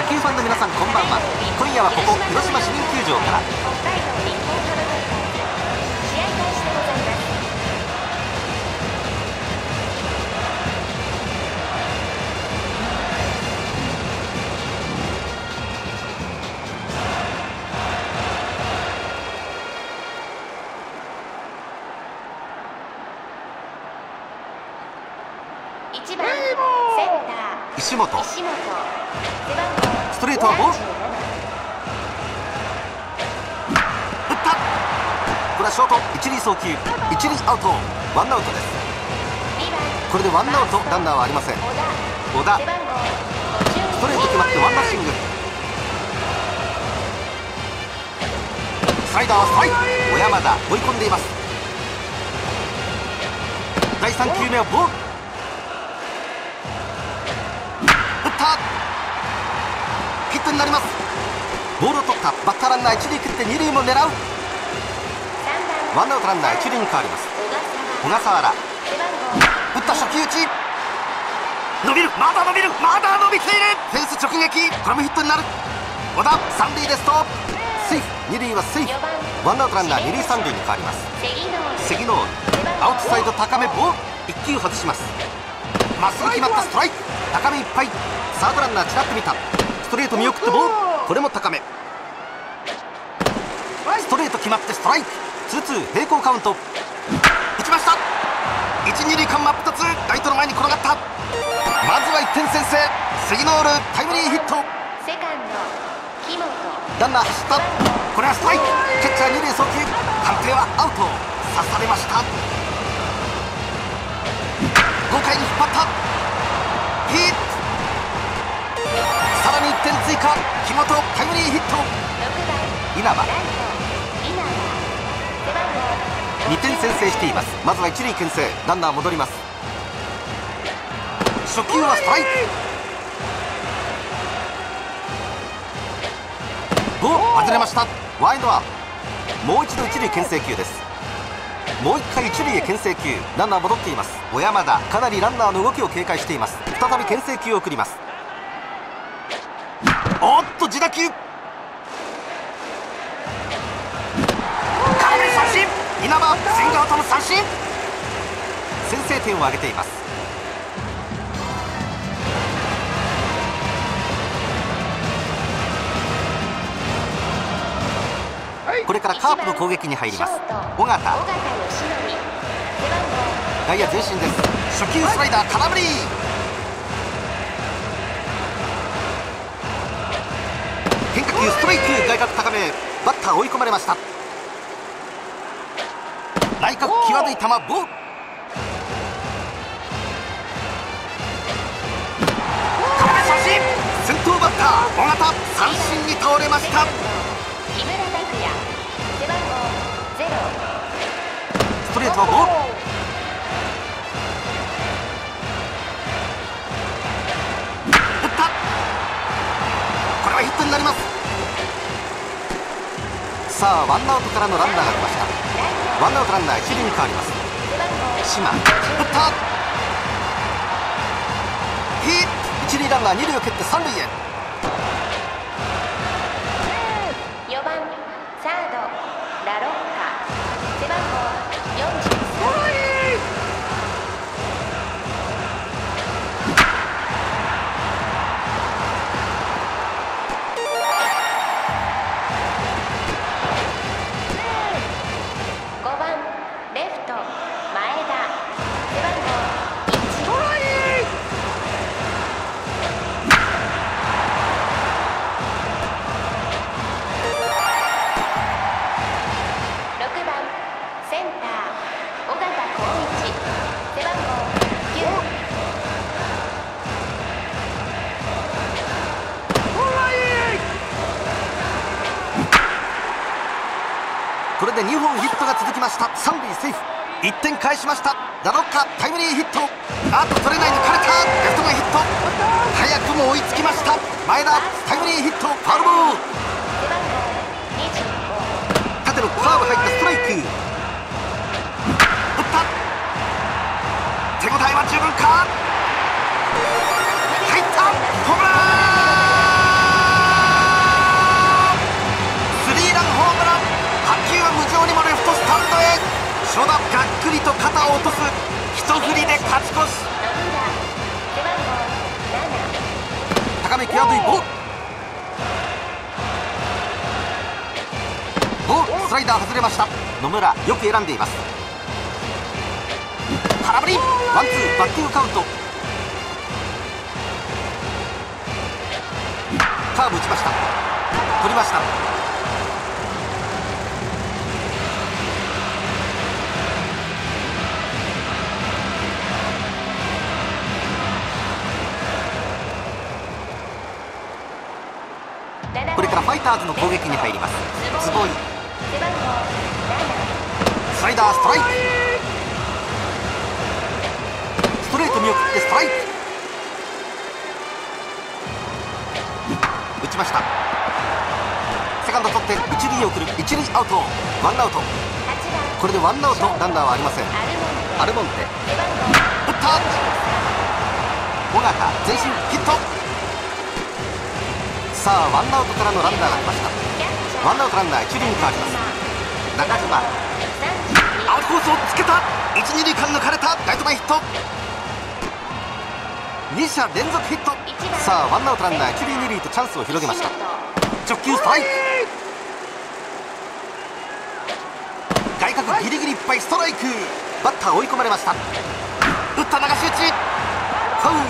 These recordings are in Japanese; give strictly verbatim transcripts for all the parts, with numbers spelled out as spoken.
球ファンの皆さん、こんばんは。今夜はここ広島市民球場からいちばんセンター石本、 石本ストレートはボール、打った。これはショート、一塁送球、一塁アウト、ワンアウトです。これでワンアウト、ランナーはありません。小田、ストレート決まってワンバッシング。スライダーはストライク。小山田追い込んでいます。だいさん球目はボール、ヒットになります。ボールを取ったバッターランナー一塁蹴って二塁も狙う。ワンアウトランナー一塁に変わります。小笠原、打った初球打ち、伸びる、まだ伸びる、まだ伸びている。フェンス直撃、これもヒットになる。小田、三塁でストップ、セーフ、二塁はセーフ。ワンアウトランナー二塁三塁に変わります。関のアウトサイド高めボール、一球外します。まっすぐ決まったストライク、高めいっぱい。サードランナーちらっと見た、ストレート見送ってボール、これも高め。ストレート決まってストライク、ツーツー平行カウント。打ちました。一二塁間真っ二つ、ライトの前に転がった。まずはいってん先制、杉ノールタイムリーヒット。 セカンド木本、 ランナー走った、これはストライク。キャッチャー二塁送球、判定はアウト、刺されました。豪快に引っ張った、ヒット。さらにいってん追加、木本タイムリーヒット。稲葉、にてん先制しています。まずは一塁牽制、ランナー戻ります。初球はストライク、ボール外れました。ワイドアップ、もう一度一塁牽制球です。もう一回一塁へ牽制球、ランナー戻っています。小山田、かなりランナーの動きを警戒しています。再び牽制球を送ります。おっと自打球、空振り三振、稲葉スイングアウトの三振、先制点を挙げています。これからカープの攻撃に入ります。尾形、外野前進です。初球スライダー空振り、変化球ストライク、外角高め、バッター追い込まれました。内角際どい球、ボール、空振り三振、先頭バッター尾形三振に倒れました。ストレートはボール、打った、これはヒットになります。さあワンアウトからのランナーが出ました。ワンアウトランナー一塁に変わります。島、打った、ヒット、一塁ランナー二塁を蹴って三塁へ。 よばんサードラロッカ、背番号よんじゅうさん。ごばんレフト前田、背番号いち。ろくばんセンター尾形浩一、背番号きゅう。 これでにほんヒットが続きました。三塁セーフ、いってん返しました。ラロッカタイムリーヒット、あっと取れない、抜かれた、レフト前ヒット、早くも追いつきました。前田タイムリーヒット、ファウルボール、縦のカーブ入ったストライク、打った、手応えは十分か、入った、ホームラン。 初打がっくりと肩を落とす一振りで勝ち越し。高め際どいボール、ボールスライダー外れました。野村よく選んでいます。空振り、ワンツーバッティングカウント。カーブ打ちました。取りました。これからファイターズの攻撃に入ります。坪井、スライダーストライク、ストレート見送ってストライク、打ちました。セカンド取って一塁へ送る、一塁アウト、ワンアウト。これでワンアウト、ランナーはありません。アルモンテ打った、尾形前進ヒット。さあワンアウトからのランナーが来ました。ワンアウトランナー一塁に変わります。中島、アウトコースをつけた、一二塁間抜かれた、ライト前ヒット、に者連続ヒット。さあワンアウトランナー一塁二塁とチャンスを広げました。直球ストライク、外角ギリギリいっぱいストライク、バッター追い込まれました。打った流し打ち、ファウル、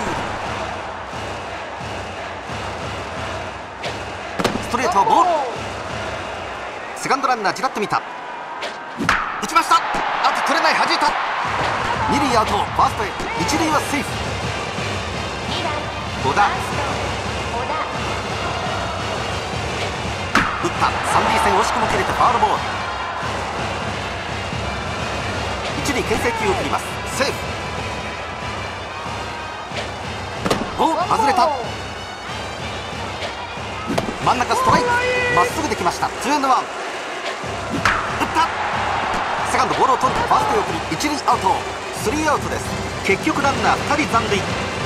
ストレートはボール、セカンドランナーちらっと見た、打ちました。あと取れない、弾いた、二塁アウト、ファーストへ、一塁はセーフ。小田打った、三塁線惜しくも切れてファウルボール。一塁牽制球を送ります。セーフ。お、外れた。真ん中ストライク、まっすぐできました。ツーエンドワン、打った、セカンドボールを取ってファーストへ送り、一塁アウト、スリーアウトです。結局ランナーふたり残塁。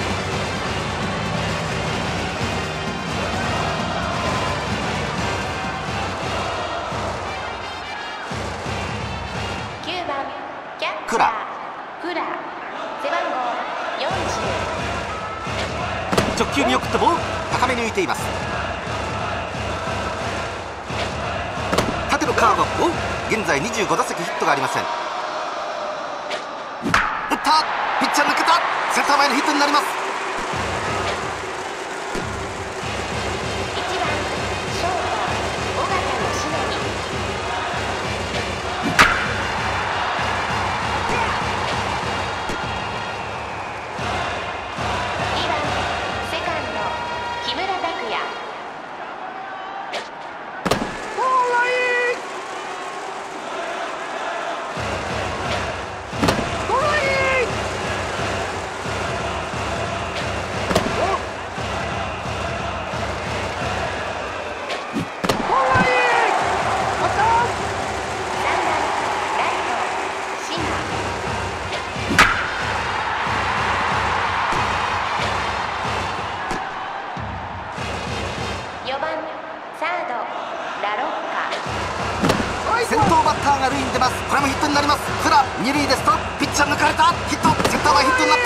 クラ、直球見送ってボール、高めに浮いています。縦のカーブを、現在にじゅうご打席ヒットがありません。打った、ピッチャー抜けた、センター前のヒットになります。先頭バッターが塁に出ます。これもヒットになります。フラ二塁でストップ、ピッチャー抜かれた、ヒット、センター前ヒットになった。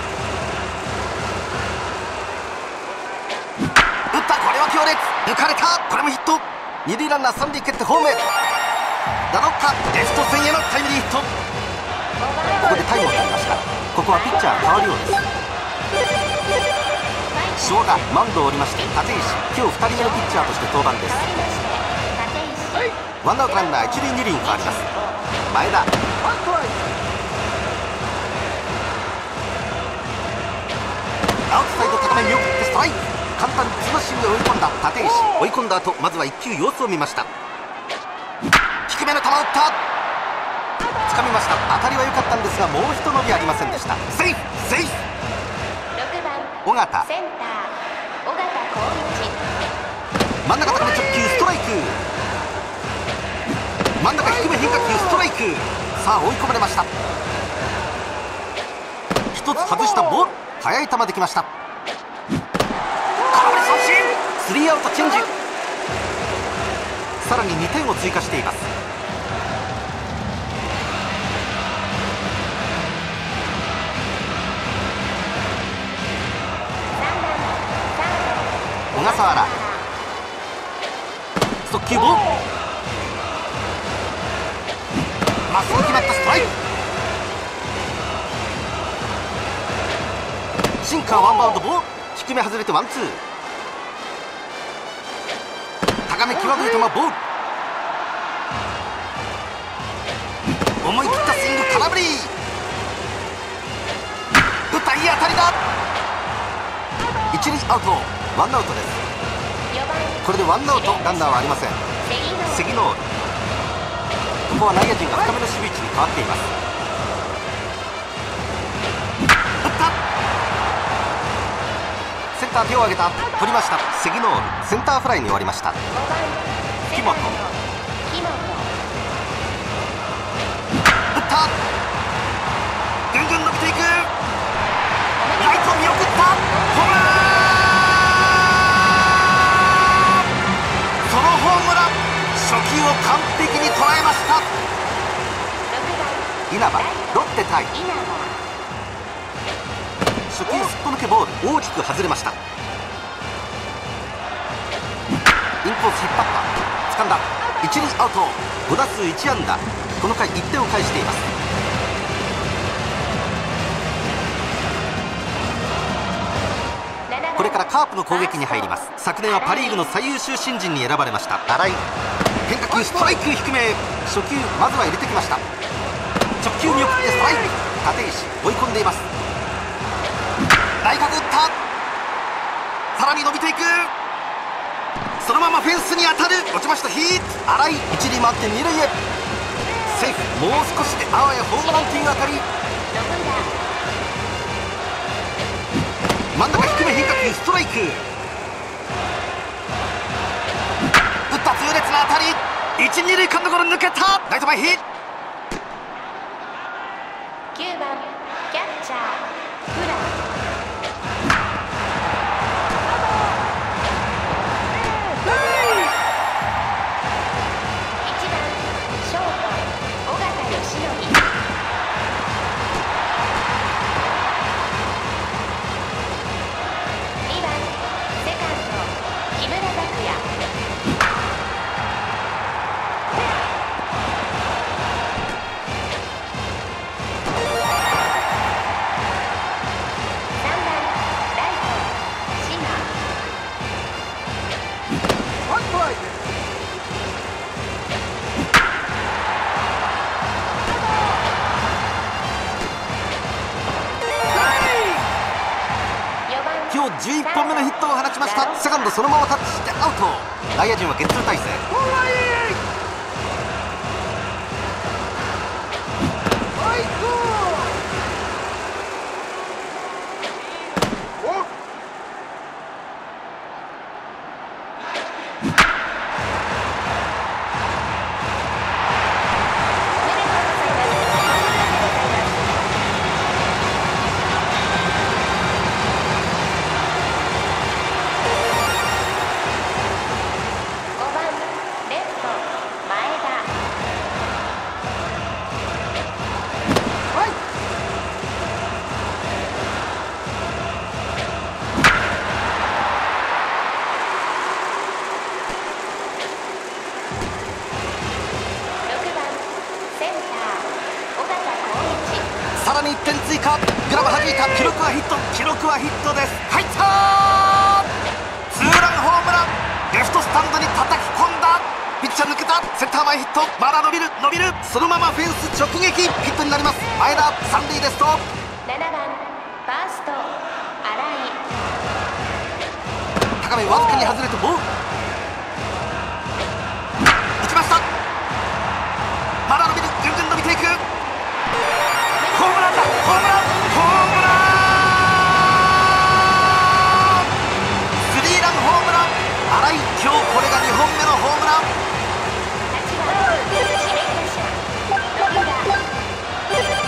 打った、これは強烈、抜かれた、これもヒット。二塁ランナー三塁蹴ってホームへ、ラロッカレフト線へのタイムリーヒット。ここでタイムを取りました。ここはピッチャー変わるようです。正田マウンドを降りまして、立石今日ふたりめのピッチャーとして登板です。ワンアウトランナー一塁二塁に変わります。前田、アウトサイド高め見送ってストライク、簡単にスマッシングで追い込んだ立石、追い込んだ後まずはいっ球様子を見ました。低めの球を打った、掴みました。当たりは良かったんですがもう一伸びありませんでした。セーフ、セーフ。尾形、 センター尾形光一、 真ん中高め直球ストライク、真ん中低め変化球ストライク。さあ追い込まれました。一つ外したボール、速い球できました。空振り三振、スリーアウトチェンジ。さらににてんを追加しています。 小笠原、速球ボール、まっすぐ決まったストライク、シンカーワンバウンドボール、低め外れてワンツー、高め際どい球ボール、思い切ったスイング空振り、打ったいい当たりだ、一塁アウト、ワンアウトです。これでワンアウト、ランナーはありません。関のここは内野陣が深めの守備位置に変わっています。打った、センター手を上げた、取りました。関のセンターフライに終わりました。木本、打った、ぐんぐん伸びていく、ライト見送った、ホームラン、そのホームラン、初球を完璧に捉えました。稲葉、ロッテ対初球すっぽ抜けボール、大きく外れました。インコース引っ張った、掴んだ、一塁アウト、ご打数いち安打、この回いってんを返しています。これからカープの攻撃に入ります。昨年はパ・リーグの最優秀新人に選ばれました新井、変化球ストライク低め、初球まずは入れてきました。直球見送ってストライク、立石追い込んでいます。内角打った、さらに伸びていく、そのままフェンスに当たる、落ちました、ヒット、新井一塁回って二塁へ、セーフ、もう少しであわやホームランという当たり、真ん中低め変化球ストライク、打った痛烈な当たり、一二塁間のゴロ抜けた、ライト前ヒット、 きゅうばんキャッチャーフラいちばんショート尾形義則、にばんセカンド木村拓哉、 今日じゅういっぽんめのヒットを放ちました。セカンドそのままタッチしてアウト、内野陣はゲッツー体制。さらにいってん追加、グラブ弾いた、記録はヒット、記録はヒットです。入ったー、ツーランホームラン、レフトスタンドに叩き込んだ、ピッチャー抜けた、センター前ヒット、まだ伸びる伸びる、そのままフェンス直撃、ヒットになります。前田三塁ですとななばんファースト新井、 高めわずかに外れてボール、打ちました、まだ伸びる、ぐんぐん伸びていく、ホームランだ、ホームラン、ホームラン、スリーランホームラン、新井、今日これがにほんめのホームラン。 はちばん指名打者野村、ファイター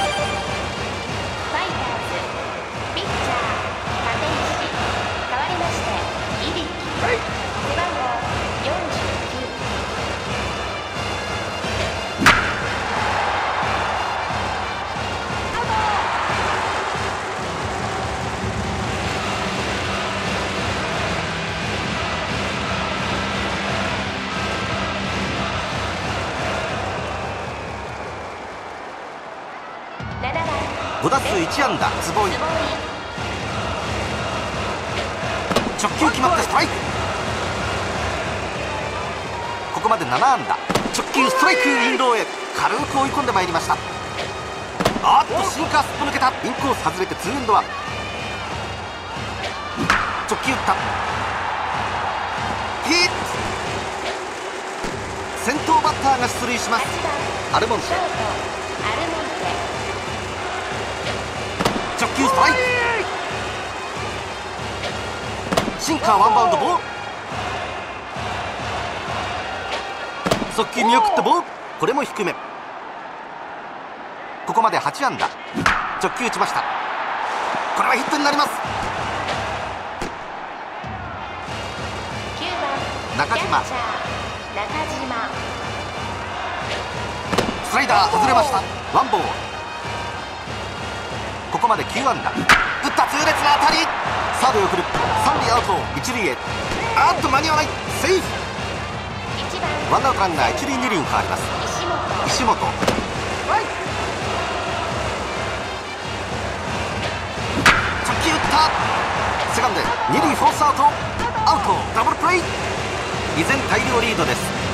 ズピッチャー立石、代わりまして入来。 ご打数いち安打坪井。直球決まってストライク。ここまでなな安打。直球ストライク、インローへ軽く追い込んでまいりました。あっとシンカーすっぽ抜けた。インコース外れてツーエンドワン。直球打った。ヒット。先頭バッターが出塁します。アルモンテ。直球ストライク。シンカーワンバウンドボール。速球見送ってボール。これも低め。ここまではち安打。直球打ちました。これはヒットになります。 きゅうばん中島。 中島スライダー外れました。ワンボール。ここまできゅう安打。打った痛烈な当たり。サードへ送る。三塁アウト、一塁へ。あっと間に合わない。セーフ。 いちばんワンアウトランナー一塁二塁に変わります。 石本石本。直球打った。セカンドへ二塁フォースアウト。アウト。ダブルプレー。依然大量リードです。